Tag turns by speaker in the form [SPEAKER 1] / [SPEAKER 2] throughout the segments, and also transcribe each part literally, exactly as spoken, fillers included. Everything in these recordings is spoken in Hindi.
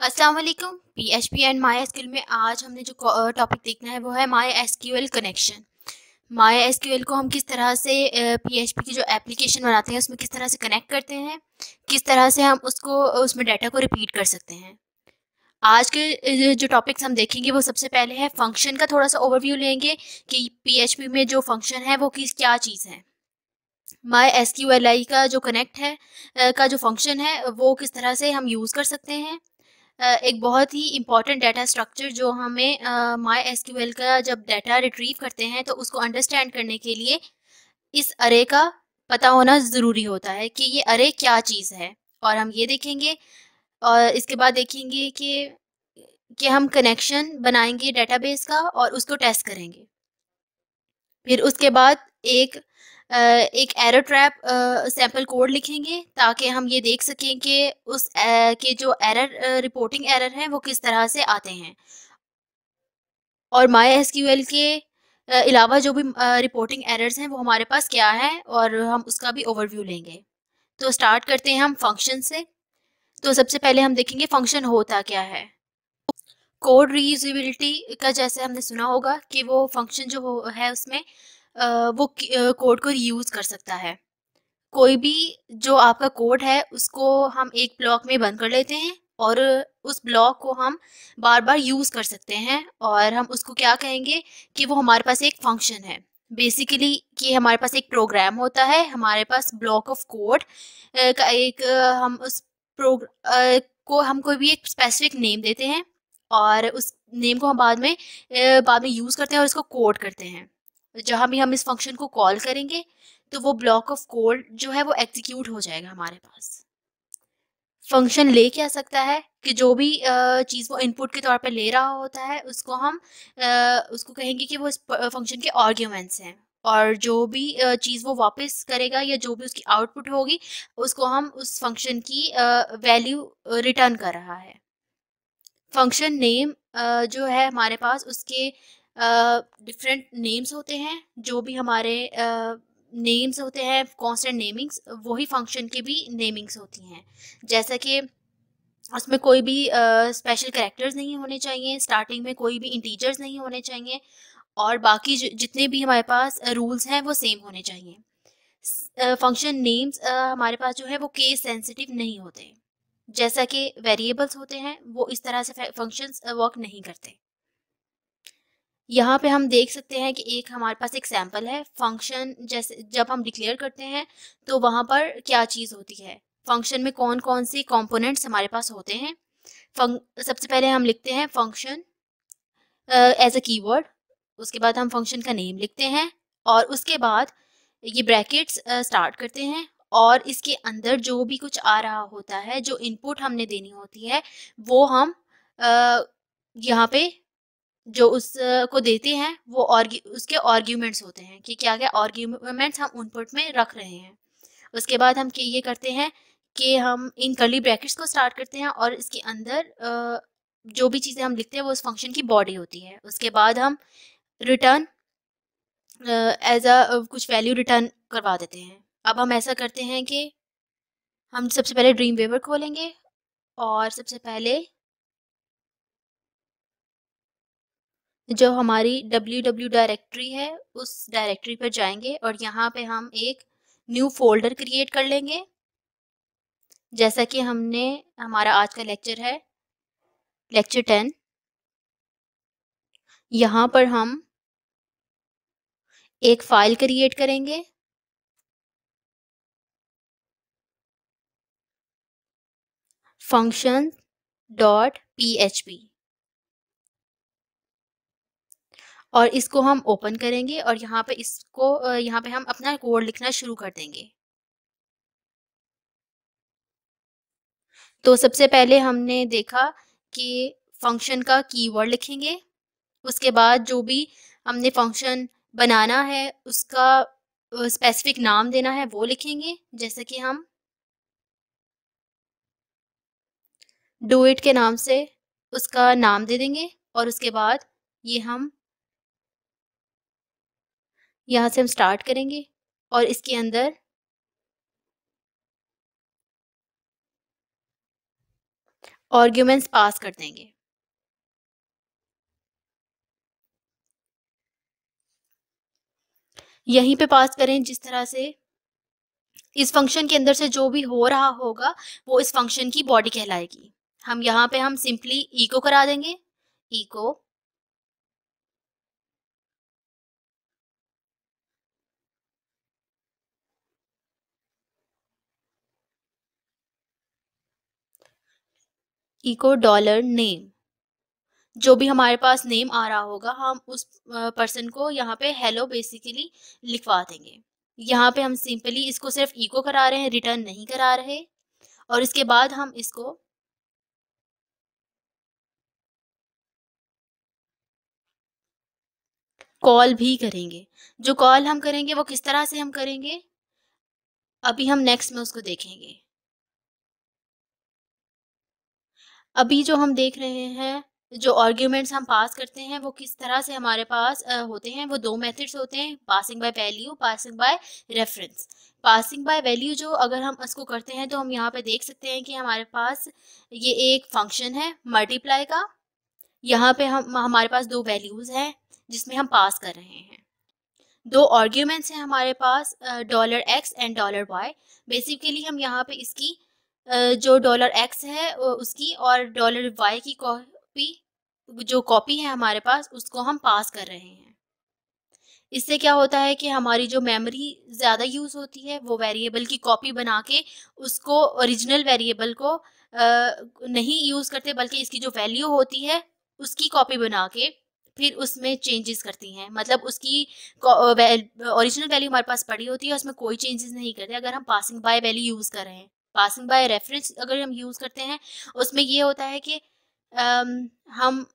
[SPEAKER 1] अस्सलाम वालेकुम। पीएचपी एंड माई एसक्यूएल में आज हमने जो टॉपिक देखना है वो है my SQL connection. My SQL को हम किस तरह से पीएचपी की जो एप्लीकेशन बनाते हैं उसमें किस तरह से कनेक्ट करते हैं, किस तरह से हम उसको उसमें डाटा को रिपीट कर सकते हैं। आज के जो टॉपिक्स हम देखेंगे वो सबसे पहले है फंक्शन का थोड़ा सा ओवरव्यू लेंगे कि पीएचपी में जो फंक्शन है वो किस क्या चीज़ है। माई एसक्यूएल का जो कनेक्ट है का जो फंक्शन है वो किस तरह से हम यूज़ कर सकते हैं। एक बहुत ही इम्पॉर्टेंट डाटा स्ट्रक्चर जो हमें माई एसक्यूएल का जब डाटा रिट्रीव करते हैं तो उसको अंडरस्टैंड करने के लिए इस अरे का पता होना ज़रूरी होता है कि ये अरे क्या चीज़ है। और हम ये देखेंगे और इसके बाद देखेंगे कि कि हम कनेक्शन बनाएंगे डेटाबेस का और उसको टेस्ट करेंगे। फिर उसके बाद एक एक एरर ट्रैप सैम्पल कोड लिखेंगे ताकि हम ये देख सकें कि उस के जो एरर रिपोर्टिंग एरर हैं वो किस तरह से आते हैं। और माई एसक्यूएल के अलावा जो भी रिपोर्टिंग एरर्स हैं वो हमारे पास क्या है और हम उसका भी ओवरव्यू लेंगे। तो स्टार्ट करते हैं हम फंक्शन से। तो सबसे पहले हम देखेंगे फंक्शन होता क्या है। कोड रीयूजेबिलिटी का जैसे हमने सुना होगा कि वो फंक्शन जो है उसमें वो कोड को रीयूज़ कर सकता है। कोई भी जो आपका कोड है उसको हम एक ब्लॉक में बंद कर लेते हैं और उस ब्लॉक को हम बार बार यूज़ कर सकते हैं और हम उसको क्या कहेंगे कि वो हमारे पास एक फंक्शन है। बेसिकली कि हमारे पास एक प्रोग्राम होता है, हमारे पास ब्लॉक ऑफ कोड का एक हम उस प्रोग को हम कोई भी एक स्पेसिफिक नेम देते हैं और उस नेम को हम बाद में बाद में यूज़ करते हैं और उसको कोड करते हैं। जहाँ भी हम इस फंक्शन को कॉल करेंगे तो वो ब्लॉक ऑफ कोड जो है वो एग्जीक्यूट हो जाएगा हमारे पास। फंक्शन ले क्या सकता है कि जो भी चीज़ वो इनपुट के तौर पे ले रहा होता है उसको हम उसको कहेंगे कि वो इस फंक्शन के आर्ग्यूमेंट्स हैं और जो भी चीज़ वो वापस करेगा या जो भी उसकी आउटपुट होगी उसको हम उस फंक्शन की वैल्यू रिटर्न कर रहा है। फंक्शन नेम जो है हमारे पास उसके डिफरेंट नेम्स होते हैं। जो भी हमारे नेम्स होते हैं कांस्टेंट नेमिंग्स वही फंक्शन के भी नेमिंग्स होती हैं। जैसा कि उसमें कोई भी स्पेशल कैरेक्टर्स नहीं होने चाहिए, स्टार्टिंग में कोई भी इंटीजर्स नहीं होने चाहिए और बाकी जितने भी हमारे पास रूल्स हैं वो सेम होने चाहिए। फंक्शन नेम्स हमारे पास जो है वो केस सेंसिटिव नहीं होते। जैसा कि वेरिएबल्स होते हैं वो इस तरह से फंक्शंस वर्क नहीं करते। यहाँ पे हम देख सकते हैं कि एक हमारे पास एक सैम्पल है फंक्शन। जैसे जब हम डिक्लेयर करते हैं तो वहाँ पर क्या चीज़ होती है, फंक्शन में कौन कौन से कंपोनेंट्स हमारे पास होते हैं। सबसे पहले हम लिखते हैं फंक्शन एज अ कीवर्ड, उसके बाद हम फंक्शन का नेम लिखते हैं और उसके बाद ये ब्रैकेट्स स्टार्ट करते हैं और इसके अंदर जो भी कुछ आ रहा होता है, जो इनपुट हमने देनी होती है वो हम यहाँ पे जो उसको देते हैं वो और उसके आर्ग्यूमेंट्स होते हैं कि क्या क्या आर्ग्यूमेंट्स हम इनपुट में रख रहे हैं। उसके बाद हम ये करते हैं कि हम इन कर्ली ब्रैकेट्स को स्टार्ट करते हैं और इसके अंदर जो भी चीज़ें हम लिखते हैं वो उस फंक्शन की बॉडी होती है। उसके बाद हम रिटर्न एज अ कुछ वैल्यू रिटर्न करवा देते हैं। अब हम ऐसा करते हैं कि हम सबसे पहले ड्रीम वेवर खोलेंगे और सबसे पहले जो हमारी डब्ल्यू डब्ल्यू डायरेक्टरी है उस डायरेक्टरी पर जाएंगे और यहाँ पे हम एक न्यू फोल्डर क्रिएट कर लेंगे। जैसा कि हमने हमारा आज का लेक्चर है लेक्चर टेन, यहाँ पर हम एक फाइल क्रिएट करेंगे function dot P H P और इसको हम ओपन करेंगे और यहाँ पे इसको यहाँ पे हम अपना कोड लिखना शुरू कर देंगे। तो सबसे पहले हमने देखा कि फंक्शन का कीवर्ड लिखेंगे, उसके बाद जो भी हमने फंक्शन बनाना है उसका स्पेसिफिक नाम देना है वो लिखेंगे। जैसे कि हम डू इट के नाम से उसका नाम दे देंगे और उसके बाद ये हम यहाँ से हम स्टार्ट करेंगे और इसके अंदर आर्ग्यूमेंट्स पास कर देंगे। यहीं पे पास करें जिस तरह से इस फंक्शन के अंदर से जो भी हो रहा होगा वो इस फंक्शन की बॉडी कहलाएगी। हम यहाँ पे हम सिंपली इको करा देंगे, इको इको डॉलर नेम, जो भी हमारे पास नेम आ रहा होगा हम उस पर्सन को यहाँ पे हेलो बेसिकली लिखवा देंगे। यहाँ पे हम सिंपली इसको सिर्फ इको करा रहे हैं, रिटर्न नहीं करा रहे। और इसके बाद हम इसको कॉल भी करेंगे। जो कॉल हम करेंगे वो किस तरह से हम करेंगे, अभी हम नेक्स्ट में उसको देखेंगे। अभी जो हम देख रहे हैं, जो आर्ग्यूमेंट्स हम पास करते हैं वो किस तरह से हमारे पास आ, होते हैं। वो दो मेथड्स होते हैं, passing by value, passing by reference. Passing by value जो अगर हम इसको करते हैं तो हम यहाँ पे देख सकते हैं कि हमारे पास ये एक फंक्शन है मल्टीप्लाई का। यहाँ पे हम हमारे पास दो वैल्यूज हैं जिसमें हम पास कर रहे हैं। दो आर्ग्यूमेंट्स हैं हमारे पास, dollar X and dollar Y. Basically हम यहाँ पे इसकी uh, जो डॉलर एक्स है उसकी और डॉलर वाई की कॉपी, जो कॉपी है हमारे पास उसको हम पास कर रहे हैं। इससे क्या होता है कि हमारी जो मेमोरी ज़्यादा यूज़ होती है वो वेरिएबल की कॉपी बना के उसको ओरिजिनल वेरिएबल को uh, नहीं यूज़ करते, बल्कि इसकी जो वैल्यू होती है उसकी कॉपी बना के फिर उसमें चेंजेस करती हैं। मतलब उसकी ओरिजिनल वैल्यू हमारे पास पड़ी होती है, उसमें कोई चेंजेस नहीं करते अगर हम पासिंग बाय वैल्यू यूज़ कर रहे हैं। पासिंग बाय रेफरेंस अगर हम यूज़ करते हैं उसमें ये होता है कि um, हम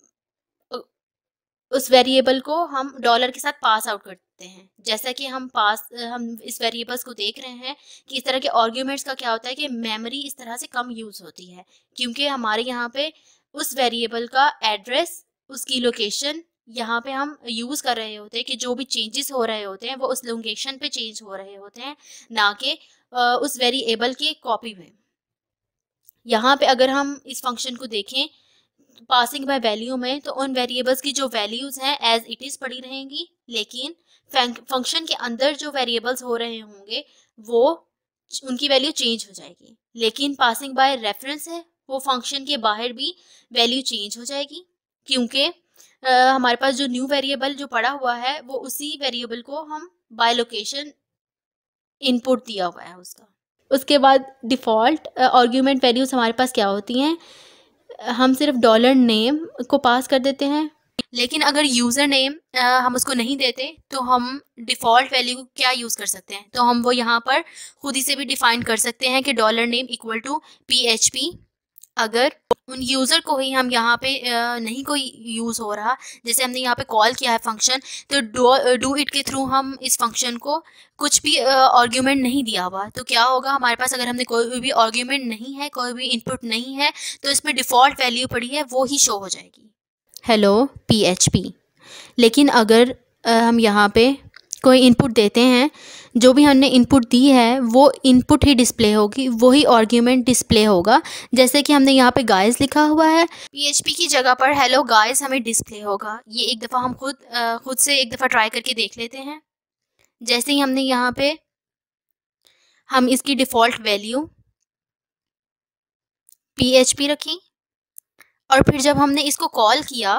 [SPEAKER 1] उस वेरिएबल को हम डॉलर के साथ पास आउट करते हैं। जैसा कि हम पास हम इस वेरिएबल्स को देख रहे हैं कि इस तरह के आर्ग्यूमेंट्स का क्या होता है कि मेमोरी इस तरह से कम यूज़ होती है, क्योंकि हमारे यहाँ पे उस वेरिएबल का एड्रेस, उसकी लोकेशन यहाँ पे हम यूज़ कर रहे होते हैं कि जो भी चेंजेस हो रहे होते हैं वो उस लोकेशन पे चेंज हो रहे होते हैं, ना कि उस वेरिएबल की कॉपी में। यहाँ पे अगर हम इस फंक्शन को देखें पासिंग बाय वैल्यू में, तो उन वेरिएबल्स की जो वैल्यूज हैं एज इट इज पड़ी रहेंगी, लेकिन फंक्शन के अंदर जो वेरिएबल्स हो रहे होंगे वो उनकी वैल्यू चेंज हो जाएगी। लेकिन पासिंग बाय रेफरेंस है, वो फंक्शन के बाहर भी वैल्यू चेंज हो जाएगी, क्योंकि हमारे पास जो न्यू वेरिएबल जो पड़ा हुआ है वो उसी वेरिएबल को हम बाय लोकेशन इनपुट दिया हुआ है उसका। उसके बाद डिफ़ॉल्ट आर्ग्यूमेंट वैल्यूज हमारे पास क्या होती हैं, हम सिर्फ डॉलर नेम को पास कर देते हैं। लेकिन अगर यूज़र नेम हम उसको नहीं देते तो हम डिफ़ॉल्ट वैल्यू क्या यूज़ कर सकते हैं, तो हम वो यहाँ पर खुद ही से भी डिफ़ाइन कर सकते हैं कि dollar name equal to P H P. अगर उन यूज़र को ही हम यहाँ पे नहीं कोई यूज़ हो रहा, जैसे हमने यहाँ पे कॉल किया है फंक्शन, तो डू डू इट के थ्रू हम इस फंक्शन को कुछ भी आर्ग्यूमेंट नहीं दिया हुआ, तो क्या होगा हमारे पास अगर हमने कोई भी आर्ग्यूमेंट नहीं है, कोई भी इनपुट नहीं है, तो इसमें डिफ़ॉल्ट वैल्यू पड़ी है वो ही शो हो जाएगी, हेलो पी एच पी। लेकिन अगर हम यहाँ पे कोई इनपुट देते हैं, जो भी हमने इनपुट दी है वो इनपुट ही डिस्प्ले होगी, वही आर्ग्यूमेंट डिस्प्ले होगा। जैसे कि हमने यहाँ पे गाइस लिखा हुआ है, पीएचपी की जगह पर हेलो गाइस हमें डिस्प्ले होगा। ये एक दफ़ा हम खुद खुद से एक दफ़ा ट्राई करके देख लेते हैं। जैसे ही हमने यहाँ पे हम इसकी डिफ़ॉल्ट वैल्यू पीएचपी रखी और फिर जब हमने इसको कॉल किया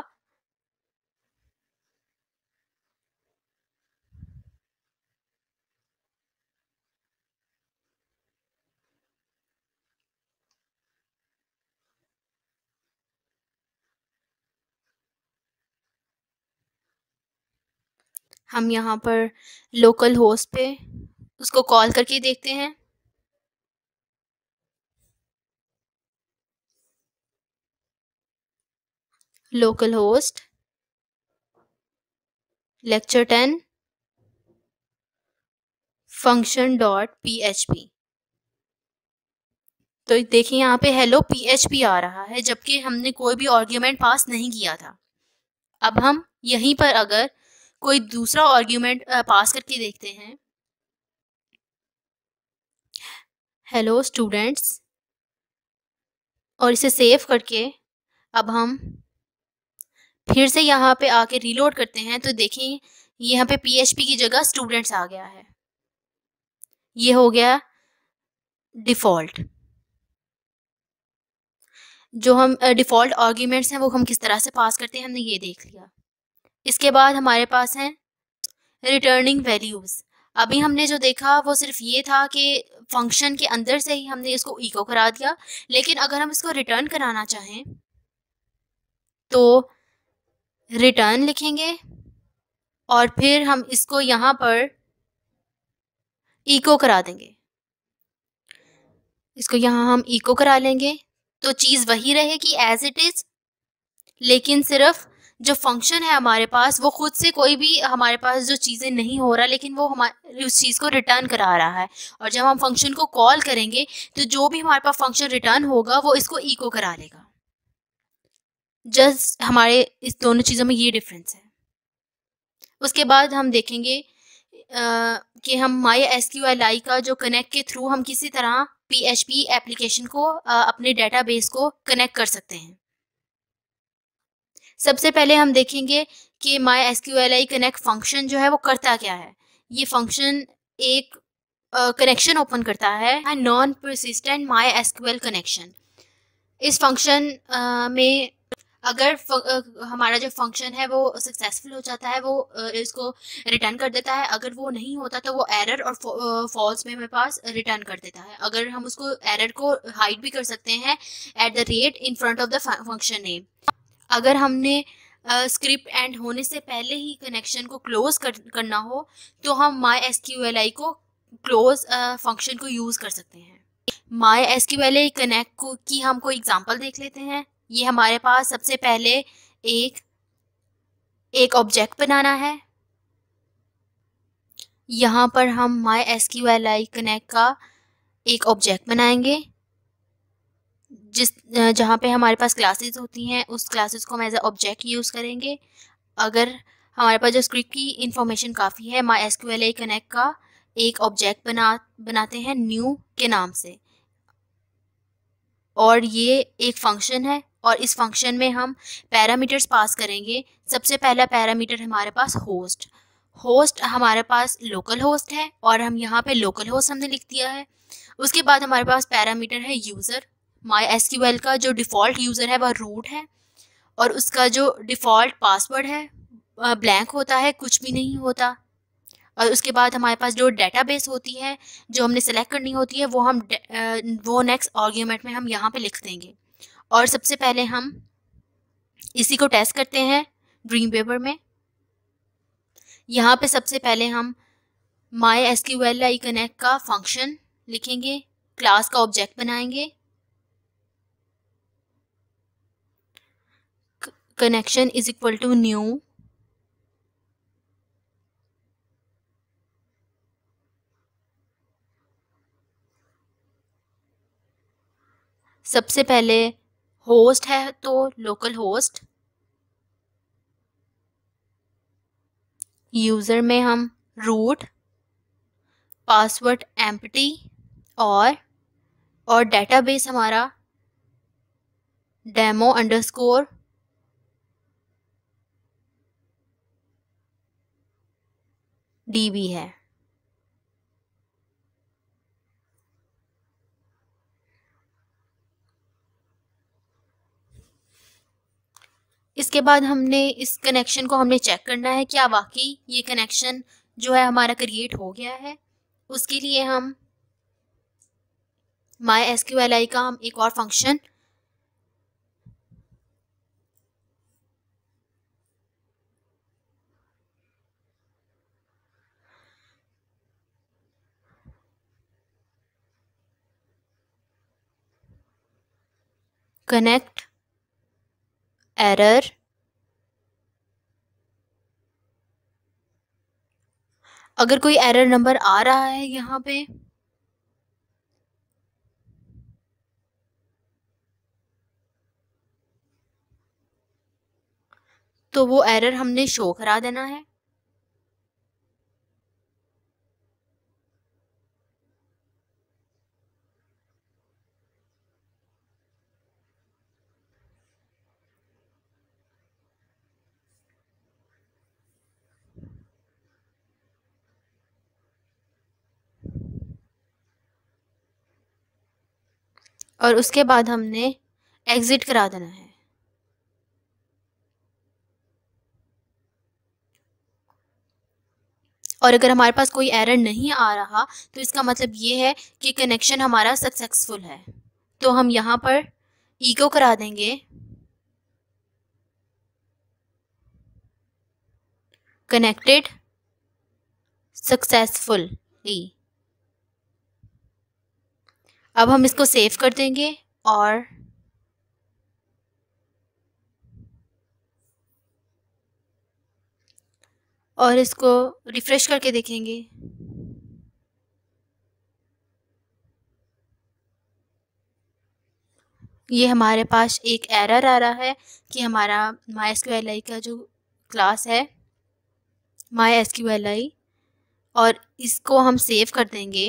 [SPEAKER 1] हम यहाँ पर लोकल होस्ट पे उसको कॉल करके देखते हैं। Local host lecture ten function dot P H P, तो देखिए यहाँ पे हेलो पी एच पी आ रहा है, जबकि हमने कोई भी आर्ग्यूमेंट पास नहीं किया था। अब हम यहीं पर अगर कोई दूसरा आर्ग्यूमेंट पास करके देखते हैं, हेलो स्टूडेंट्स, और इसे सेव करके अब हम फिर से यहाँ पे आके रीलोड करते हैं तो देखें यहाँ पे पीएचपी की जगह स्टूडेंट्स आ गया है। ये हो गया डिफ़ॉल्ट। जो हम डिफ़ॉल्ट आर्ग्यूमेंट्स हैं वो हम किस तरह से पास करते हैं हमने ये देख लिया। इसके बाद हमारे पास हैं रिटर्निंग वैल्यूज़। अभी हमने जो देखा वो सिर्फ ये था कि फंक्शन के अंदर से ही हमने इसको इको करा दिया, लेकिन अगर हम इसको रिटर्न कराना चाहें तो रिटर्न लिखेंगे और फिर हम इसको यहाँ पर इको करा देंगे। इसको यहाँ हम इको करा लेंगे तो चीज़ वही रहेगी एज इट इज़, लेकिन सिर्फ जो फंक्शन है हमारे पास वो खुद से कोई भी हमारे पास जो चीज़ें नहीं हो रहा, लेकिन वो हमारे उस चीज़ को रिटर्न करा रहा है। और जब हम फंक्शन को कॉल करेंगे तो जो भी हमारे पास फंक्शन रिटर्न होगा वो इसको इको करा लेगा। जस्ट हमारे इस दोनों चीज़ों में ये डिफरेंस है। उसके बाद हम देखेंगे आ, कि हम my S Q L I का जो कनेक्ट के थ्रू हम किसी तरह पी एच पी एप्लीकेशन को आ, अपने डेटाबेस को कनेक्ट कर सकते हैं। सबसे पहले हम देखेंगे कि my S Q L I connect function जो है वो करता क्या है। ये फंक्शन एक कनेक्शन ओपन करता है, non persistent my S Q L connection. इस फंक्शन में अगर हमारा जो फंक्शन है वो सक्सेसफुल हो जाता है वो इसको रिटर्न कर देता है, अगर वो नहीं होता तो वो एरर और फॉल्स में हमारे पास रिटर्न कर देता है। अगर हम उसको एरर को हाइड भी कर सकते हैं at the rate in front of the function name. अगर हमने स्क्रिप्ट uh, एंड होने से पहले ही कनेक्शन को क्लोज कर, करना हो तो हम my S Q L I को क्लोज फंक्शन को यूज़ कर सकते हैं। My S Q L I connect को की हम कोई एग्जांपल देख लेते हैं। ये हमारे पास सबसे पहले एक एक ऑब्जेक्ट बनाना है। यहाँ पर हम my S Q L I connect का एक ऑब्जेक्ट बनाएंगे जिस जहाँ पे हमारे पास क्लासेस होती हैं उस क्लासेस को हम एज अ ऑब्जेक्ट यूज़ करेंगे। अगर हमारे पास जो स्क्रिप्ट की इंफॉर्मेशन काफ़ी है, my S Q L I connect का एक ऑब्जेक्ट बना बनाते हैं न्यू के नाम से, और ये एक फंक्शन है और इस फंक्शन में हम पैरामीटर्स पास करेंगे। सबसे पहला पैरामीटर हमारे पास होस्ट होस्ट हमारे पास लोकल होस्ट है और हम यहाँ पे लोकल होस्ट हमने लिख दिया है। उसके बाद हमारे पास पैरामीटर है user. My S Q L का जो डिफ़ॉल्ट यूज़र है वह रूट है और उसका जो डिफ़ॉल्ट पासवर्ड है ब्लैंक होता है, कुछ भी नहीं होता। और उसके बाद हमारे पास जो डेटाबेस होती है जो हमने सेलेक्ट करनी होती है वो हम वो नेक्स्ट आर्ग्यूमेंट में हम यहाँ पे लिख देंगे। और सबसे पहले हम इसी को टेस्ट करते हैं ड्रीम वेवर में। यहाँ पे सबसे पहले हम my S Q L I connect का फंक्शन लिखेंगे, क्लास का ऑब्जेक्ट बनाएंगे, connection is equal to new, सबसे पहले होस्ट है तो लोकल होस्ट, यूज़र में हम रूट, पासवर्ड एम्प्टी और और डेटाबेस हमारा डेमो अंडरस्कोर डीबी है। इसके बाद हमने इस कनेक्शन को हमने चेक करना है क्या वाकई ये कनेक्शन जो है हमारा क्रिएट हो गया है। उसके लिए हम my S Q L I का हम एक और फंक्शन कनेक्ट एरर, अगर कोई एरर नंबर आ रहा है यहाँ पे तो वो एरर हमने शो करा देना है। और उसके बाद हमने एग्ज़िट करा देना है। और अगर हमारे पास कोई एरर नहीं आ रहा तो इसका मतलब ये है कि कनेक्शन हमारा सक्सेसफुल है। तो हम यहाँ पर ईको करा देंगे कनेक्टेड सक्सेसफुली। अब हम इसको सेव कर देंगे और और इसको रिफ्रेश करके देखेंगे। ये हमारे पास एक एरर आ रहा है कि हमारा my S Q L I का जो क्लास है my S Q L I, और इसको हम सेव कर देंगे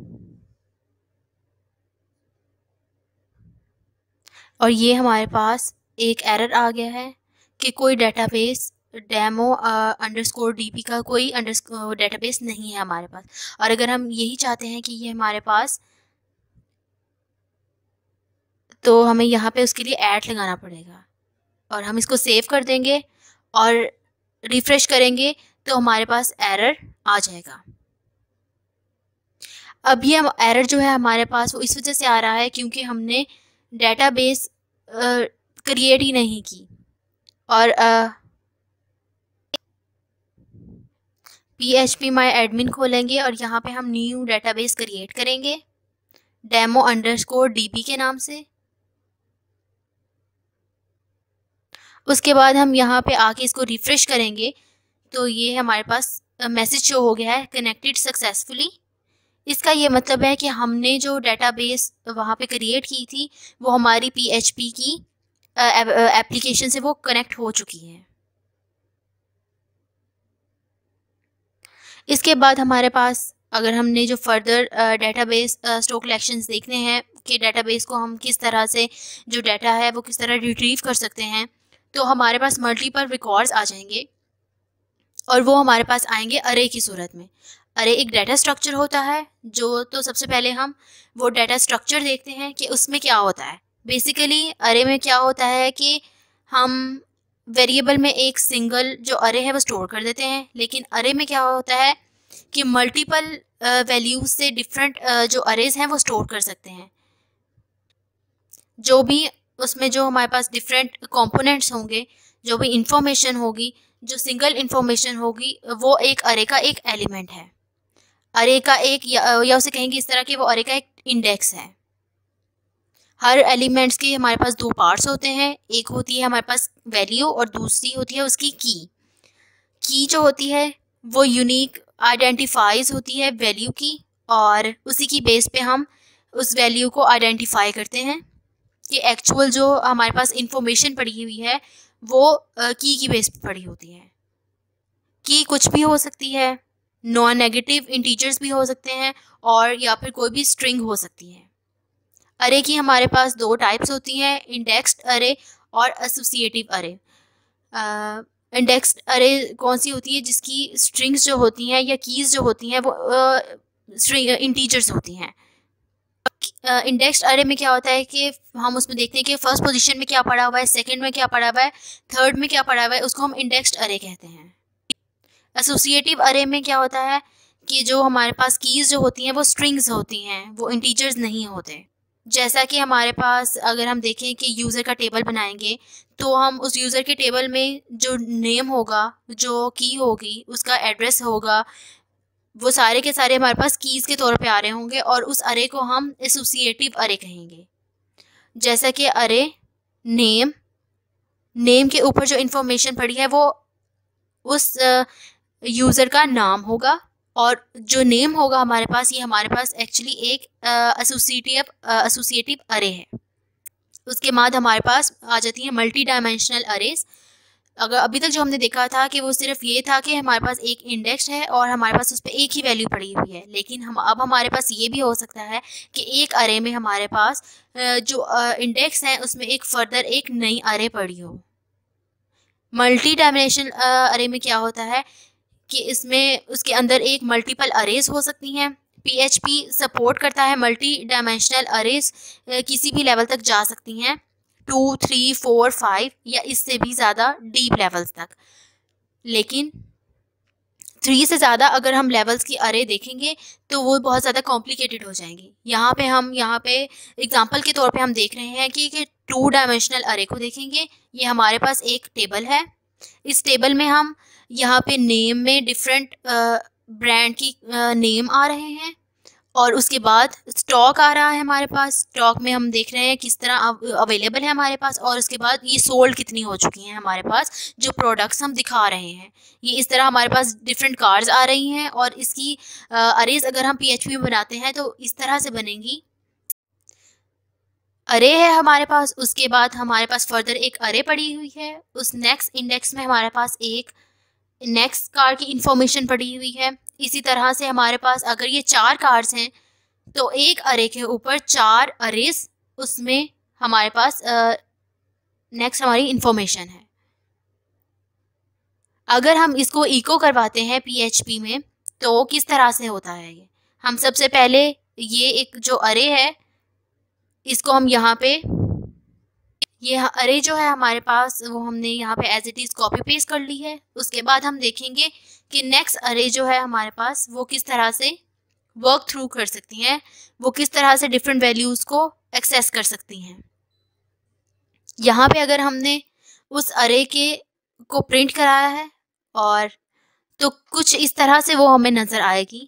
[SPEAKER 1] और ये हमारे पास एक एरर आ गया है कि कोई डेटाबेस डेमो अंडरस्कोर डीपी का कोई अंडरस्कोर डेटाबेस नहीं है हमारे पास। और अगर हम यही चाहते हैं कि ये हमारे पास, तो हमें यहाँ पे उसके लिए ऐड लगाना पड़ेगा। और हम इसको सेव कर देंगे और रिफ्रेश करेंगे तो हमारे पास एरर आ जाएगा। अब ये एरर जो है हमारे पास वो इस वजह से आ रहा है क्योंकि हमने डेटाबेस क्रिएट ही नहीं की। और P H P my admin खोलेंगे और यहाँ पे हम न्यू डेटाबेस क्रिएट करेंगे डेमो अंडरस्कोर डीबी के नाम से। उसके बाद हम यहाँ पे आके इसको रिफ्रेश करेंगे तो ये हमारे पास मैसेज शो हो गया है कनेक्टेड सक्सेसफुली। इसका ये मतलब है कि हमने जो डेटाबेस वहाँ पे क्रिएट की थी वो हमारी पी एच पी की एप्लीकेशन से वो कनेक्ट हो चुकी है। इसके बाद हमारे पास अगर हमने जो फर्दर डेटाबेस स्टोर कलेक्शंस देखने हैं कि डेटाबेस को हम किस तरह से जो डाटा है वो किस तरह रिट्रीव कर सकते हैं, तो हमारे पास मल्टीपल रिकॉर्ड्स आ जाएंगे और वो हमारे पास आएंगे अरे की सूरत में। अरे एक डाटा स्ट्रक्चर होता है जो, तो सबसे पहले हम वो डाटा स्ट्रक्चर देखते हैं कि उसमें क्या होता है। बेसिकली अरे में क्या होता है कि हम वेरिएबल में एक सिंगल जो अरे है वो स्टोर कर देते हैं, लेकिन अरे में क्या होता है कि मल्टीपल वैल्यूज से डिफरेंट जो अरेज हैं वो स्टोर कर सकते हैं। जो भी उसमें जो हमारे पास डिफरेंट कंपोनेंट्स होंगे, जो भी इंफॉर्मेशन होगी, जो सिंगल इंफॉर्मेशन होगी, वो एक अरे का एक एलिमेंट है। अरे का एक या, या उसे कहेंगे इस तरह कि वो अरे का एक इंडेक्स है। हर एलिमेंट्स के हमारे पास दो पार्ट्स होते हैं, एक होती है हमारे पास वैल्यू और दूसरी होती है उसकी की। की जो होती है वो यूनिक आइडेंटिफाइज होती है वैल्यू की, और उसी की बेस पे हम उस वैल्यू को आइडेंटिफाई करते हैं कि एक्चुअल जो हमारे पास इंफॉर्मेशन पड़ी हुई है वो की की बेस पे पड़ी होती है। की कुछ भी हो सकती है, नॉन नेगेटिव इंटीजर्स भी हो सकते हैं, और या फिर कोई भी स्ट्रिंग हो सकती है। अरे की हमारे पास दो टाइप्स होती हैं, इंडेक्स्ड अरे और एसोसिएटिव अरे। इंडेक्स्ड अरे कौन सी होती है, जिसकी स्ट्रिंग्स जो होती हैं या कीज़ जो होती हैं वो स्ट्रिंग इंटीजर्स होती हैं। इंडेक्स्ड अरे में क्या होता है कि हम उसमें देखते हैं कि फर्स्ट पोजीशन में क्या पड़ा हुआ है, सेकंड में क्या पड़ा हुआ है, थर्ड में क्या पड़ा हुआ है, उसको हम इंडेक्स्ड अरे कहते हैं। एसोसिएटिव अरे में क्या होता है कि जो हमारे पास कीज़ जो होती हैं वो स्ट्रिंग्स होती हैं, वो इंटीजर्स नहीं होते। जैसा कि हमारे पास अगर हम देखें कि यूज़र का टेबल बनाएंगे तो हम उस यूज़र के टेबल में जो नेम होगा, जो की होगी, उसका एड्रेस होगा, वो सारे के सारे हमारे पास कीज़ के तौर पे आ रहे होंगे और उस अरे को हम एसोसिएटिव अरे कहेंगे। जैसा कि अरे नेम, नेम के ऊपर जो इंफॉर्मेशन पड़ी है वो उस यूज़र का नाम होगा, और जो नेम होगा हमारे पास, ये हमारे पास एक्चुअली एक एसोसिएटिव एसोसिएटिव अरे है। उसके बाद हमारे पास आ जाती है मल्टी डायमेंशनल अरेज। अगर अभी तक जो हमने देखा था कि वो सिर्फ ये था कि हमारे पास एक इंडेक्स है और हमारे पास उस पर एक ही वैल्यू पड़ी हुई है, लेकिन हम अब हमारे पास ये भी हो सकता है कि एक अरे में हमारे पास जो इंडेक्स है उसमें एक फर्दर एक नई अरे पड़ी हो। मल्टी डायमेंशनल अरे में क्या होता है कि इसमें उसके अंदर एक मल्टीपल अरेज हो सकती हैं, पीएचपी सपोर्ट करता है मल्टी डायमेंशनल अरेज, किसी भी लेवल तक जा सकती हैं, टू थ्री फोर फाइव या इससे भी ज़्यादा डीप लेवल्स तक। लेकिन थ्री से ज़्यादा अगर हम लेवल्स की अरे देखेंगे तो वो बहुत ज़्यादा कॉम्प्लिकेटेड हो जाएंगी। यहाँ पे हम यहाँ पे एग्जांपल के तौर पे हम देख रहे हैं कि, कि टू डायमेंशनल अरे को देखेंगे। ये हमारे पास एक टेबल है, इस टेबल में हम यहाँ पे नेम में डिफरेंट ब्रांड की नेम आ रहे हैं, और उसके बाद स्टॉक आ रहा है हमारे पास। स्टॉक में हम देख रहे हैं किस तरह अवेलेबल है हमारे पास, और उसके बाद ये सोल्ड कितनी हो चुकी हैं हमारे पास, जो प्रोडक्ट्स हम दिखा रहे हैं। ये इस तरह हमारे पास डिफरेंट कार्ड्स आ रही हैं, और इसकी अरेज अगर हम पीएचपी में बनाते हैं तो इस तरह से बनेंगी। अरे है हमारे पास, उसके बाद हमारे पास फर्दर एक अरे पड़ी हुई है, उस नेक्स्ट इंडेक्स में हमारे पास एक नेक्स्ट कार्ड की इंफॉर्मेशन पड़ी हुई है। इसी तरह से हमारे पास अगर ये चार कार्ड्स हैं तो एक अरे के ऊपर चार अरेज, उसमें हमारे पास नेक्स्ट हमारी इंफॉर्मेशन है। अगर हम इसको इको करवाते हैं पीएचपी में तो किस तरह से होता है ये, हम सबसे पहले ये एक जो अरे है इसको हम यहाँ पे, ये अरे जो है हमारे पास वो हमने यहाँ पे as it is copy paste कर ली है। उसके बाद हम देखेंगे कि नेक्स्ट अरे जो है हमारे पास वो किस तरह से वर्क थ्रू कर सकती हैं, वो किस तरह से डिफरेंट वैल्यूज़ को एक्सेस कर सकती हैं। यहाँ पे अगर हमने उस अरे के को प्रिंट कराया है और तो कुछ इस तरह से वो हमें नज़र आएगी।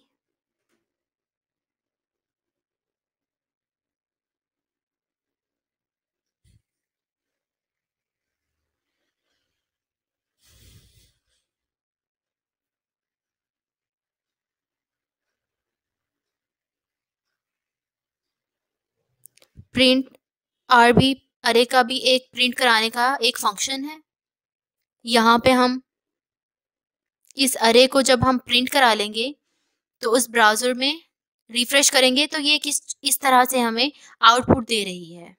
[SPEAKER 1] प्रिंट आर भी अरे का भी एक प्रिंट कराने का एक फंक्शन है। यहाँ पे हम इस अरे को जब हम प्रिंट करा लेंगे तो उस ब्राउज़र में रिफ्रेश करेंगे तो ये किस इस तरह से हमें आउटपुट दे रही है।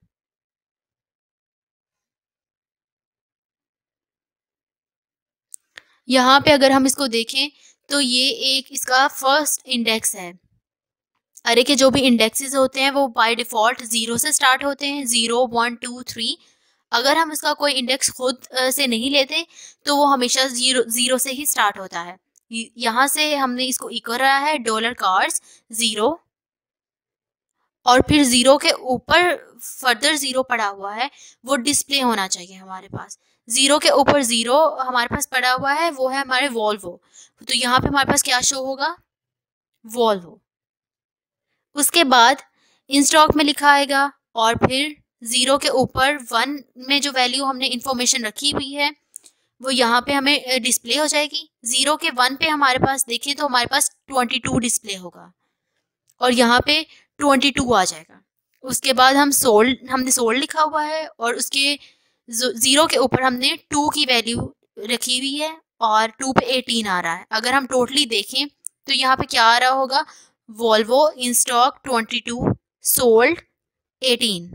[SPEAKER 1] यहाँ पे अगर हम इसको देखें तो ये एक इसका फर्स्ट इंडेक्स है। अरे के जो भी इंडेक्सेस होते हैं वो बाय डिफ़ॉल्ट ज़ीरो से स्टार्ट होते हैं, ज़ीरो वन टू थ्री। अगर हम इसका कोई इंडेक्स खुद से नहीं लेते तो वो हमेशा ज़ीरो ज़ीरो से ही स्टार्ट होता है। यहाँ से हमने इसको इक्वल रहा है डॉलर कार्ड्स ज़ीरो, और फिर ज़ीरो के ऊपर फर्दर ज़ीरो पड़ा हुआ है वो डिस्प्ले होना चाहिए हमारे पास। ज़ीरो के ऊपर ज़ीरो हमारे पास पड़ा हुआ है वो है हमारे वॉल्वो, तो यहाँ पे हमारे पास क्या शो होगा, वॉल्वो। उसके बाद इन स्टॉक में लिखा आएगा, और फिर ज़ीरो के ऊपर वन में जो वैल्यू हमने इंफॉर्मेशन रखी हुई है वो यहाँ पे हमें डिस्प्ले हो जाएगी। ज़ीरो के वन पे हमारे पास देखें तो हमारे पास ट्वेंटी टू डिस्प्ले होगा, और यहाँ पे ट्वेंटी टू आ जाएगा। उसके बाद हम सोल्ड, हमने सोल्ड लिखा हुआ है और उसके ज़ीरो के ऊपर हमने टू की वैल्यू रखी हुई है और टू पे एटीन आ रहा है। अगर हम टोटली देखें तो यहाँ पे क्या आ रहा होगा, Volvo in stock twenty two, sold eighteen.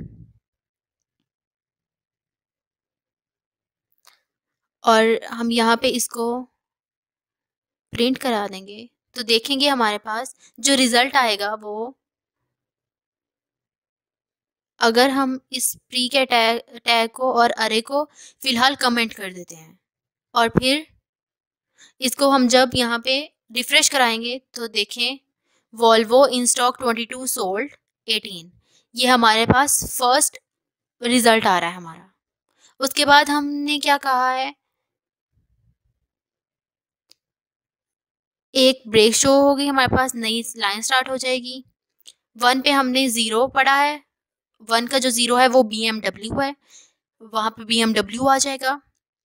[SPEAKER 1] और हम यहाँ पे इसको प्रिंट करा देंगे तो देखेंगे हमारे पास जो रिज़ल्ट आएगा वो, अगर हम इस प्री के टैग टैग को और अरे को फ़िलहाल कमेंट कर देते हैं और फिर इसको हम जब यहाँ पे रिफ्रेश कराएंगे तो देखें Volvo in stock twenty two, sold eighteen, ये हमारे पास फर्स्ट रिज़ल्ट आ रहा है हमारा। उसके बाद हमने क्या कहा है, एक ब्रेक शो होगी हमारे पास, नई लाइन स्टार्ट हो जाएगी। वन पे हमने ज़ीरो पढ़ा है, वन का जो ज़ीरो है वो बी एम डब्ल्यू है, वहाँ पे बी एम डब्ल्यू आ जाएगा।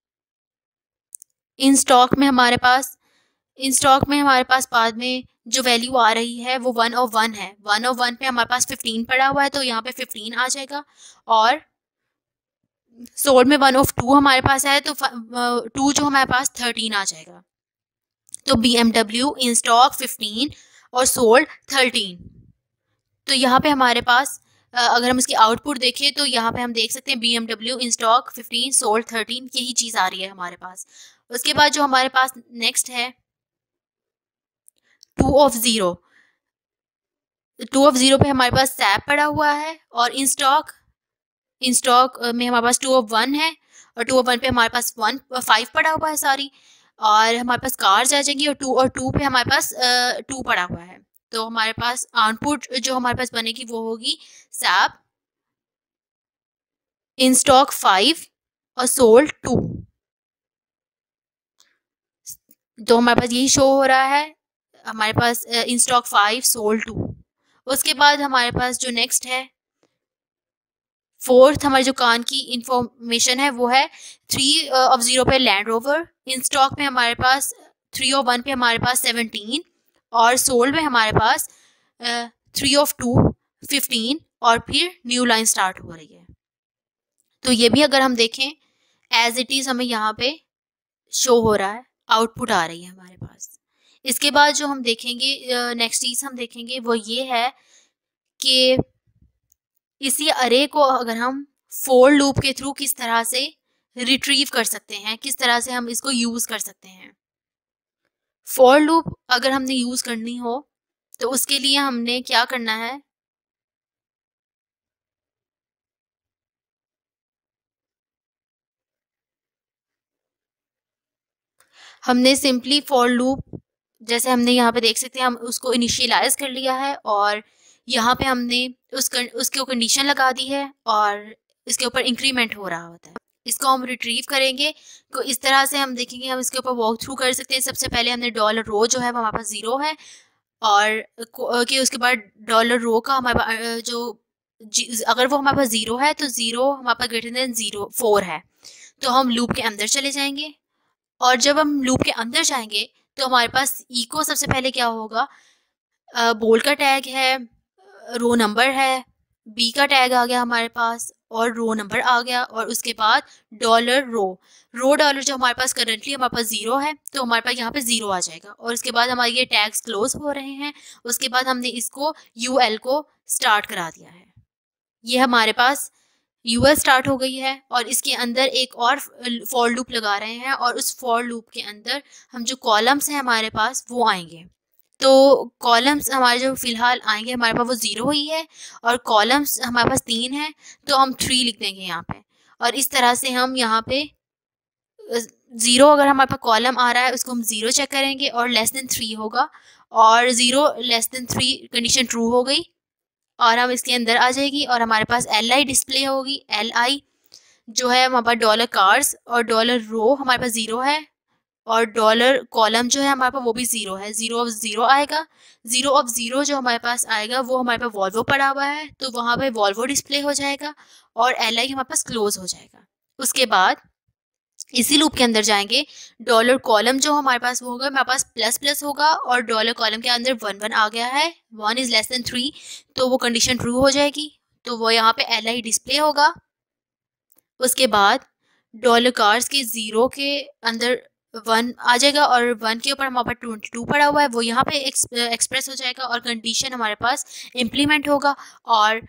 [SPEAKER 1] इन स्टॉक में हमारे पास इन स्टॉक में हमारे पास बाद में जो वैल्यू आ रही है वो वन और वन है। वन और वन पे हमारे पास फिफ्टीन पड़ा हुआ है तो यहाँ पे फिफ्टीन आ जाएगा, और सोल्ड में वन ऑफ टू हमारे पास है तो टू जो हमारे पास थर्टीन आ जाएगा। तो B M W in stock fifteen और सोल्ड थर्टीन। तो यहाँ पे हमारे पास अगर हम इसकी आउटपुट देखें तो यहाँ पे हम देख सकते हैं B M W in stock fifteen, sold thirteen, यही चीज़ आ रही है हमारे पास। उसके बाद जो हमारे पास नेक्स्ट है two of zero, two of zero पे हमारे पास सैप पड़ा हुआ है, और इन स्टॉक इन स्टॉक में हमारे पास टू ऑफ वन है, और टू ऑफ वन पे हमारे पास वन फाइव पड़ा हुआ है सारी, और हमारे पास कार्स आ जाएंगी, और टू और टू पे हमारे पास टू पड़ा हुआ है। तो हमारे पास आउटपुट जो हमारे पास बनेगी वो होगी सैप इन स्टॉक फाइव और सोल्ड टू। तो हमारे पास यही शो हो रहा है, हमारे पास in stock five sold two. उसके बाद हमारे पास जो नेक्स्ट है, फोर्थ हमारे जो कान की इंफॉर्मेशन है वो है थ्री ऑफ जीरो पे लैंड रोवर, इन स्टॉक में हमारे पास थ्री ऑफ वन पे हमारे पास सेवनटीन, और सोल्ड में हमारे पास थ्री ऑफ टू फिफ्टीन, और फिर न्यू लाइन स्टार्ट हो रही है। तो ये भी अगर हम देखें एज इट इज़ हमें यहाँ पे शो हो रहा है, आउटपुट आ रही है हमारे पास। इसके बाद जो हम देखेंगे नेक्स्ट चीज़ हम देखेंगे वो ये है कि इसी अरे को अगर हम फोर लूप के थ्रू किस तरह से रिट्रीव कर सकते हैं, किस तरह से हम इसको यूज़ कर सकते हैं। फोर लूप अगर हमने यूज़ करनी हो तो उसके लिए हमने क्या करना है, हमने सिंपली फॉर लूप जैसे हमने यहाँ पे देख सकते हैं, हम उसको इनिशियलाइज कर लिया है, और यहाँ पे हमने उस उसके कंडीशन लगा दी है, और इसके ऊपर इंक्रीमेंट हो रहा होता है। इसको हम रिट्रीव करेंगे तो इस तरह से हम देखेंगे, हम इसके ऊपर वॉक थ्रू कर सकते हैं। सबसे पहले हमने डॉलर रो जो है वो हमारे पास ज़ीरो है, और कि उसके बाद डॉलर रो का हमारे पास जो अगर वो हमारे पास ज़ीरो है तो ज़ीरो हमारे पास ग्रेटर देन ज़ीरो फोर है। तो हम लूप के अंदर चले जाएंगे, और जब हम लूप के अंदर जाएंगे तो हमारे पास ई को सबसे पहले क्या होगा, बोल्ड का टैग है, रो नंबर है, बी का टैग आ गया हमारे पास, और रो नंबर आ गया, और उसके बाद डॉलर रो रो डॉलर जो हमारे पास करंटली हमारे पास ज़ीरो है तो हमारे पास यहाँ पे ज़ीरो आ जाएगा, और उसके बाद हमारे ये टैग्स क्लोज हो रहे हैं। उसके बाद हमने इसको यू एल को स्टार्ट करा दिया है, ये हमारे पास यूएल स्टार्ट हो गई है, और इसके अंदर एक और फॉर लूप लगा रहे हैं, और उस फॉर लूप के अंदर हम जो कॉलम्स हैं हमारे पास वो आएंगे। तो कॉलम्स हमारे जो फिलहाल आएंगे हमारे पास वो ज़ीरो ही है, और कॉलम्स हमारे पास तीन है तो हम थ्री लिख देंगे यहाँ पे, और इस तरह से हम यहाँ पे ज़ीरो अगर हमारे पास कॉलम आ रहा है उसको हम ज़ीरो चेक करेंगे, और लेस देन थ्री होगा, और zero less than three condition true हो गई, और हम इसके अंदर आ जाएगी, और हमारे पास एल आई डिस्प्ले होगी। एल आई जो है हमारे पास डॉलर कार्स, और डॉलर रो हमारे पास ज़ीरो है, और डॉलर कॉलम जो है हमारे पास वो भी ज़ीरो है। ज़ीरो ऑफ ज़ीरो आएगा, ज़ीरो ऑफ ज़ीरो जो हमारे पास आएगा वो हमारे पास वॉल्वो पड़ा हुआ है तो वहाँ पे वॉल्वो डिस्प्ले हो जाएगा, और एल आई हमारे पास क्लोज हो जाएगा। उसके बाद इसी लूप के अंदर जाएंगे, डॉलर कॉलम जो हमारे पास वो होगा हमारे पास प्लस प्लस होगा, और डॉलर कॉलम के अंदर वन वन आ गया है, one is less than three तो वो कंडीशन ट्रू हो जाएगी, तो वो यहाँ पे एल आई डिस्प्ले होगा। उसके बाद डॉलर कार्स के ज़ीरो के अंदर वन आ जाएगा, और वन के ऊपर हमारे पास ट्वेंटी टू पड़ा हुआ है वो यहाँ पे एक्सप्रेस हो जाएगा, और कंडीशन हमारे पास इम्प्लीमेंट होगा, और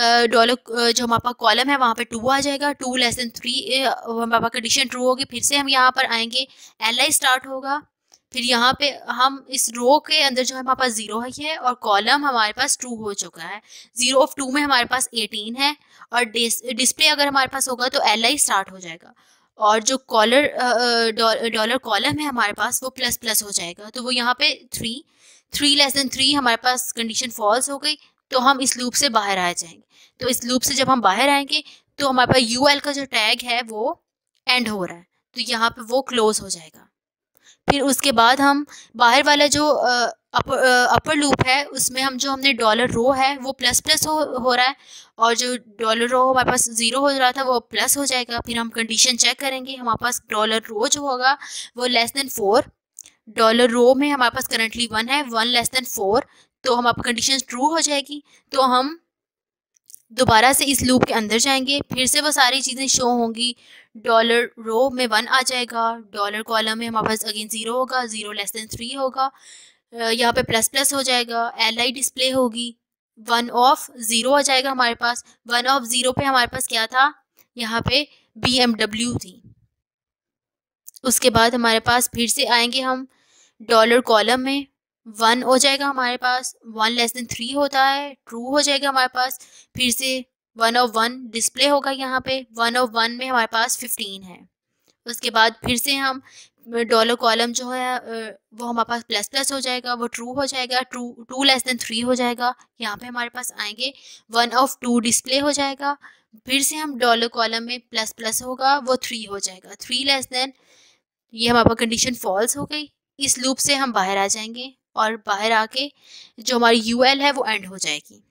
[SPEAKER 1] डॉलर जो हमारे पास कॉलम है वहाँ पे टू आ जाएगा, टू लेस देन थ्री हमारे पास कंडीशन ट्रू होगी। फिर से हम यहाँ पर आएंगे, एल आई स्टार्ट होगा, फिर यहाँ पे हम इस रो के अंदर जो है हमारे पास ज़ीरो है, और कॉलम हमारे पास ट्रू हो चुका है। ज़ीरो ऑफ टू में हमारे पास एटीन है, और डिस्प्ले अगर हमारे पास होगा तो एल आई स्टार्ट हो जाएगा, और जो कॉलर डॉलर कॉलम है हमारे पास वो प्लस प्लस हो जाएगा, तो वो यहाँ पे three three less than three हमारे पास कंडीशन फॉल्स हो गई, तो हम इस लूप से बाहर आ जाएंगे। तो इस लूप से जब हम बाहर आएंगे तो हमारे पास यू एल का जो टैग है वो एंड हो रहा है, तो यहाँ पे वो क्लोज हो जाएगा। फिर उसके बाद हम बाहर वाला जो अपर अपर लूप है उसमें हम जो हमने डॉलर रो है वो प्लस प्लस हो हो रहा है, और जो डॉलर रो हमारे पास ज़ीरो हो रहा था वो प्लस हो जाएगा। फिर हम कंडीशन चेक करेंगे, हमारे पास डॉलर रो जो होगा वो less than four, dollar row में हमारे पास करंटली वन है, वन लेस देन फोर तो हमारी कंडीशन ट्रू हो जाएगी। तो हम दोबारा से इस लूप के अंदर जाएंगे, फिर से वो सारी चीज़ें शो होंगी, डॉलर रो में वन आ जाएगा, डॉलर कॉलम में हमारे पास अगेन ज़ीरो होगा, ज़ीरो लेस देन थ्री होगा, यहाँ पे प्लस प्लस हो जाएगा, एल आई डिस्प्ले होगी, वन ऑफ ज़ीरो आ जाएगा हमारे पास। वन ऑफ ज़ीरो पे हमारे पास क्या था, यहाँ पे बी एम डब्ल्यू थी। उसके बाद हमारे पास फिर से आएंगे हम डॉलर कॉलम में, वन हो जाएगा हमारे पास, वन लेस देन थ्री होता है, ट्रू हो जाएगा हमारे पास। फिर से वन ऑफ वन डिस्प्ले होगा यहाँ पे, वन ऑफ वन में हमारे पास फिफ्टीन है। उसके बाद फिर से हम डॉलर कॉलम जो है वो हमारे पास प्लस प्लस हो जाएगा, वो ट्रू हो जाएगा, true two less than three हो जाएगा। यहाँ पे हमारे पास आएंगे वन ऑफ टू डिस्प्ले हो जाएगा। फिर से हम डॉलर कॉलम में प्लस प्लस होगा, वो थ्री हो जाएगा, थ्री लेस देन, ये हमारे पास कंडीशन फॉल्स हो गई। इस लूप से हम बाहर आ जाएंगे और बाहर आके जो हमारी यूएल है वो एंड हो जाएगी।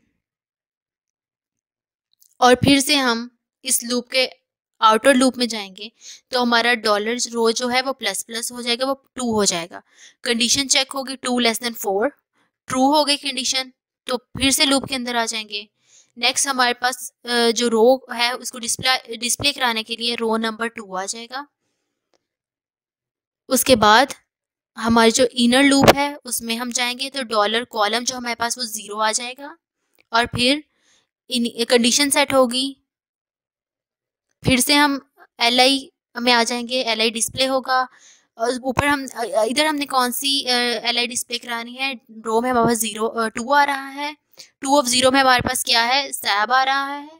[SPEAKER 1] और फिर से हम इस लूप के आउटर लूप में जाएंगे तो हमारा डॉलर रो जो है वो प्लस प्लस हो जाएगा, वो टू हो जाएगा। कंडीशन चेक होगी, two less than four, true हो गई कंडीशन, तो फिर से लूप के अंदर आ जाएंगे। नेक्स्ट हमारे पास जो रो है उसको डिस्प्ले डिस्प्ले कराने के लिए रो नंबर टू आ जाएगा। उसके बाद हमारी जो इनर लूप है उसमें हम जाएंगे तो डॉलर कॉलम जो हमारे पास वो ज़ीरो आ जाएगा। और फिर इन कंडीशन सेट होगी। फिर से हम एल आई में आ जाएंगे, एल आई डिस्प्ले होगा। और ऊपर हम इधर हमने कौन सी एल आई डिस्प्ले करानी है, रो में हमारे पास जीरो टू आ रहा है, टू ऑफ जीरो में हमारे पास क्या है, सैब आ रहा है।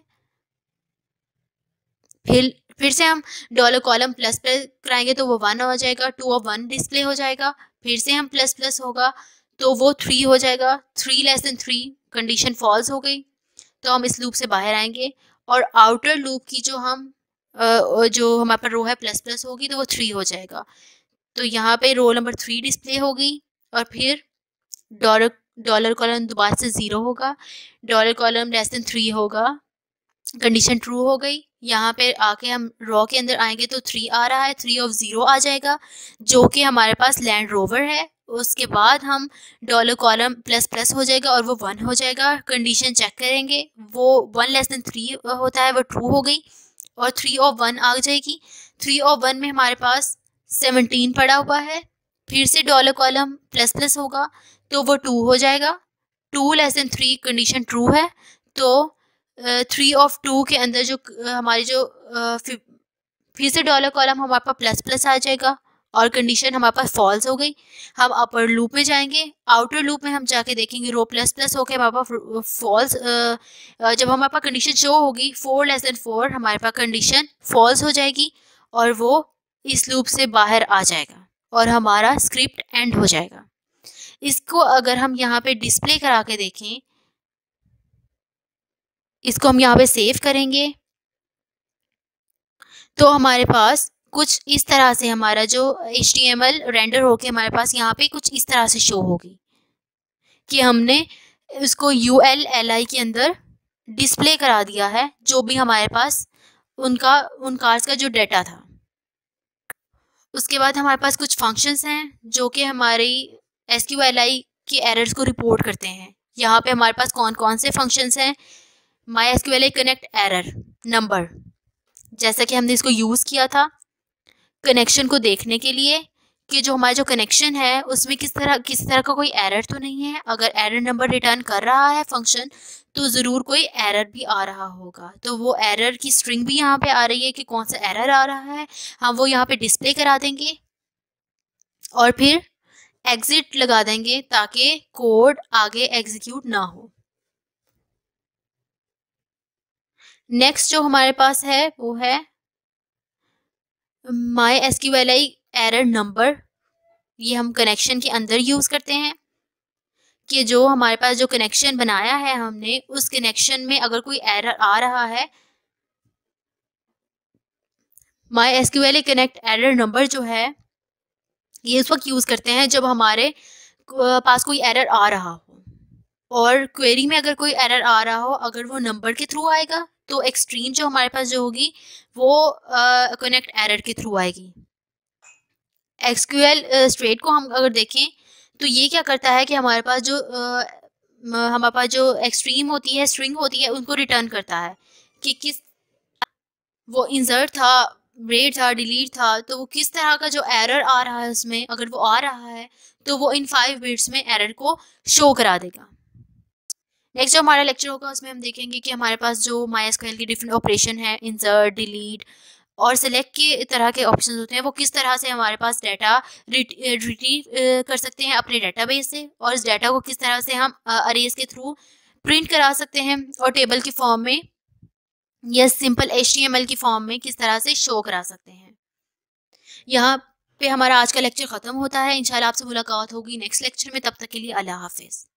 [SPEAKER 1] फिर फिर से हम डॉलर कॉलम प्लस प्लस कराएंगे तो वो वन हो जाएगा, टू ऑफ वन डिस्प्ले हो जाएगा। फिर से हम प्लस प्लस होगा तो वो थ्री हो जाएगा, three less than three, condition false हो गई, तो हम इस लूप से बाहर आएंगे। और आउटर लूप की जो हम जो हमारे पास रो है प्लस प्लस होगी तो वो थ्री हो जाएगा, तो यहाँ पे रो नंबर थ्री डिस्प्ले होगी। और फिर डॉलर डॉलर कॉलम दोबारा से ज़ीरो होगा, dollar column less than three होगा, कंडीशन ट्रू हो गई। यहाँ पे आके हम रॉ के अंदर आएंगे तो थ्री आ रहा है, थ्री ऑफ ज़ीरो आ जाएगा जो कि हमारे पास लैंड रोवर है। उसके बाद हम डॉलर कॉलम प्लस प्लस हो जाएगा और वो वन हो जाएगा। कंडीशन चेक करेंगे, वो वन लेस देन थ्री होता है, वो ट्रू हो गई और थ्री ऑफ वन आ जाएगी। थ्री ऑफ वन में हमारे पास सेवनटीन पड़ा हुआ है। फिर से डॉलर कॉलम प्लस प्लस होगा तो वो टू हो जाएगा, two less than three, condition true है। तो थ्री ऑफ टू के अंदर जो हमारी जो फिर से डॉलर कॉलम हमारे पास प्लस प्लस आ जाएगा और कंडीशन हमारे पास फॉल्स हो गई। हम अपर लूप में जाएंगे, आउटर लूप में हम जाके देखेंगे रो प्लस प्लस होके हमारे पास फॉल्स, जब हमारे पास कंडीशन शो होगी फोर लेस देन फोर, हमारे पास कंडीशन फॉल्स हो जाएगी और वो इस लूप से बाहर आ जाएगा और हमारा स्क्रिप्ट एंड हो जाएगा। इसको अगर हम यहाँ पे डिस्प्ले करा के देखें, इसको हम यहाँ पे सेव करेंगे तो हमारे पास कुछ इस तरह से हमारा जो H T M L render होके हमारे पास यहाँ पे कुछ इस तरह से शो होगी कि हमने उसको यू एल एल आई के अंदर डिस्प्ले करा दिया है जो भी हमारे पास उनका उन कार्ड्स का जो डेटा था। उसके बाद हमारे पास कुछ फंक्शंस हैं जो कि हमारी एस क्यू एल आई के एरर्स को रिपोर्ट करते हैं। यहाँ पे हमारे पास कौन कौन से फंक्शंस हैं, my S Q L I connect error number, जैसा कि हमने इसको यूज़ किया था कनेक्शन को देखने के लिए कि जो हमारा जो कनेक्शन है उसमें किस तरह किसी तरह का कोई एरर तो नहीं है। अगर एरर नंबर रिटर्न कर रहा है फंक्शन तो ज़रूर कोई एरर भी आ रहा होगा, तो वो एरर की स्ट्रिंग भी यहाँ पे आ रही है कि कौन सा एरर आ रहा है, हम वो यहाँ पे डिस्प्ले करा देंगे और फिर एग्जिट लगा देंगे ताकि कोड आगे एग्जीक्यूट ना हो। नेक्स्ट जो हमारे पास है वो है my S Q L I error number. ये हम कनेक्शन के अंदर यूज़ करते हैं कि जो हमारे पास जो कनेक्शन बनाया है हमने उस कनेक्शन में अगर कोई एरर आ रहा है, my S Q L I connect error number जो है ये उस वक्त यूज़ करते हैं जब हमारे पास कोई एरर आ रहा हो और क्वेरी में अगर कोई एरर आ रहा हो, अगर वो नंबर के थ्रू आएगा तो एक्सट्रीम जो हमारे पास जो होगी वो कनेक्ट एरर के थ्रू आएगी। एस क्यू एल स्ट्रेट को हम अगर देखें तो ये क्या करता है कि हमारे पास जो uh, हमारे पास जो एक्सट्रीम होती है स्ट्रिंग होती है उनको रिटर्न करता है कि किस वो इंसर्ट था, ब्रेड था, डिलीट था, तो वो किस तरह का जो एरर आ रहा है उसमें अगर वो आ रहा है तो वो इन फाइव बिट्स में एरर को शो करा देगा। नेक्स्ट जो हमारा लेक्चर होगा उसमें हम देखेंगे कि हमारे पास जो माई एस क्यू एल की डिफरेंट ऑपरेशन है, इंसर्ट, डिलीट और सेलेक्ट के तरह के ऑप्शन होते हैं, वो किस तरह से हमारे पास डाटा रिट्रीव कर सकते हैं अपने डाटाबेस से, और इस डाटा को किस तरह से हम अरेज के थ्रू प्रिंट करा सकते हैं और टेबल के फॉर्म में या simple H T M L की फॉर्म में किस तरह से शो करा सकते हैं। यहाँ पे हमारा आज का लेक्चर ख़त्म होता है। इंशाल्लाह आपसे मुलाकात होगी नेक्स्ट लेक्चर में। तब तक के लिए अल्लाह हाफिज़।